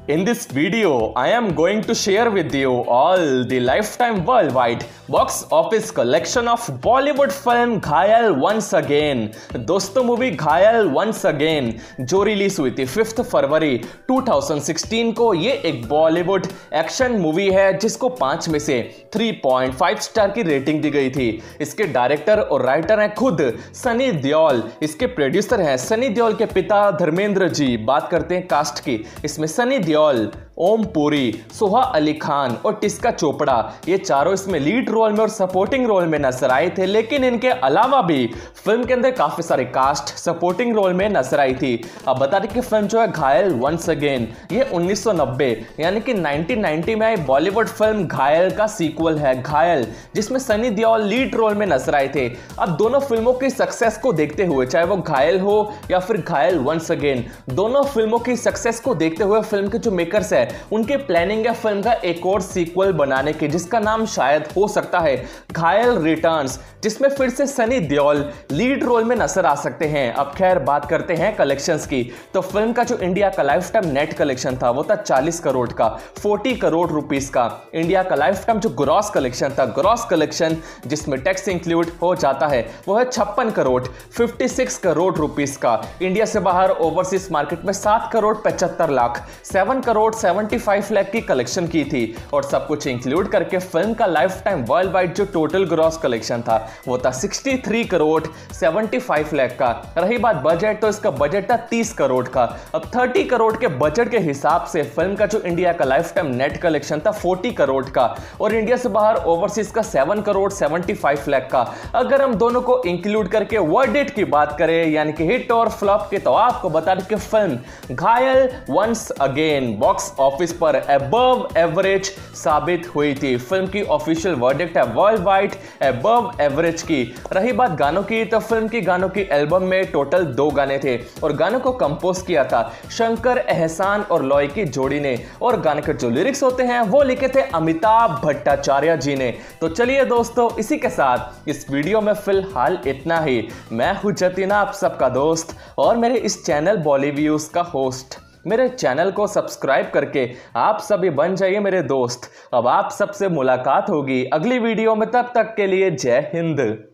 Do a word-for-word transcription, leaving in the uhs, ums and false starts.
In this video, I am going to share with you all the lifetime worldwide box office collection of Bollywood film घायल once again। दोस्तों movie Ghayal once again जो release हुई थी fifth February two thousand sixteen को, ये एक Bollywood action movie है जिसको पांच में से थ्री पॉइंट फाइव स्टार की रेटिंग दी गई थी। इसके डायरेक्टर और राइटर हैं खुद सनी देओल, इसके प्रोड्यूसर हैं सनी देओल के पिता धर्मेंद्र जी। बात करते हैं कास्ट की, इसमें सनी देओल, ओम पुरी, सोहा अली खान और टिस्का चोपड़ा, ये चारों इसमें लीड रोल में और सपोर्टिंग रोल में नजर आए थे। लेकिन इनके अलावा भी फिल्म के अंदर काफी सारे कास्ट सपोर्टिंग रोल में नजर आई थी। अब बता दें कि फिल्म जो है घायल वंस अगेन, ये उन्नीस सौ नब्बे यानी कि नाइनटीन नाइंटी में आई बॉलीवुड फिल्म घायल का सीक्वल है घायल, जिसमें सनी देओल लीड रोल में नजर आए थे। अब दोनों फिल्मों की सक्सेस को देखते हुए, चाहे वो घायल हो या फिर घायल वंस अगेन, दोनों फिल्मों की सक्सेस को देखते हुए फिल्म के जो मेकर्स है उनके प्लानिंग है फिल्म का एक और सीक्वल बनाने की, जिसका नाम शायद हो सकता है घायल रिटर्न्स, जिसमें फिर से सनी देओल लीड रोल में नजर आ सकते हैं। अब खैर बात करते हैं कलेक्शंस की, तो फिल्म का जो इंडिया का लाइफ टाइम नेट कलेक्शन था वो था चालीस करोड़ का, चालीस करोड़ रुपीस का। इंडिया का लाइफ टाइम जो ग्रॉस कलेक्शन था, ग्रॉस कलेक्शन जिसमें टैक्स इंक्लूड हो जाता है, वो है छप्पन करोड़ छप्पन करोड़ रुपीस का। इंडिया से बाहर ओवरसीज मार्केट में सात करोड़ पचहत्तर लाख सात करोड़ पचहत्तर लाख की कलेक्शन की थी। और सब कुछ इंक्लूड करके फिल्म का लाइफ टाइम वर्ल्ड वाइड जो टोटल ग्रॉस कलेक्शन था वो था तिरसठ करोड़ पचहत्तर लाख का। रही बात बजट, तो इसका बजट था तीस करोड़ का। अब तीस करोड़ के बजट के हिसाब से फिल्म का जो इंडिया का लाइफ टाइम नेट कलेक्शन था चालीस करोड़ का, और इंडिया से बाहर ओवरसीज का सात करोड़ पचहत्तर लाख का। अगर हम दोनों को इंक्लूड करके वर्डिट की बात करें, यानी कि हिट और फ्लॉप की, तो आपको बता दें कि film Ghayal once again box office पर अबव एवरेज साबित हुई थी। फिल्म की ऑफिशियल वर्डिक्ट है वर्ल्ड वाइड अबव एवरेज की। रही बात गानों की, तो फिल्म की गानों की एल्बम में टोटल दो गाने थे और गानों को कंपोज किया था शंकर एहसान और लॉय की जोड़ी ने, और गाने के जो लिरिक्स होते हैं वो लिखे थे अमिताभ भट्टाचार्य जी ने। तो चलिए दोस्तों, इसी के साथ इस वीडियो में फिलहाल इतना ही। मैं हूं जतिन, आप सबका दोस्त और मेरे इस चैनल बॉलीव्यूज का होस्ट। मेरे चैनल को सब्सक्राइब करके आप सभी बन जाइए मेरे दोस्त। अब आप सबसे मुलाकात होगी अगली वीडियो में, तब तक के लिए जय हिंद।